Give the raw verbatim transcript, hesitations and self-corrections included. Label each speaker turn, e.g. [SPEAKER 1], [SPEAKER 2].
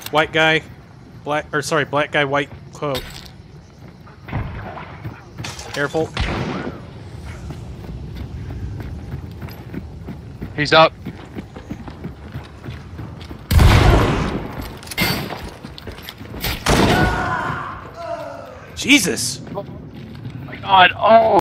[SPEAKER 1] White guy, black, or sorry, black guy, white cloak. Careful.
[SPEAKER 2] He's up.
[SPEAKER 1] Jesus!
[SPEAKER 2] Oh my god, oh!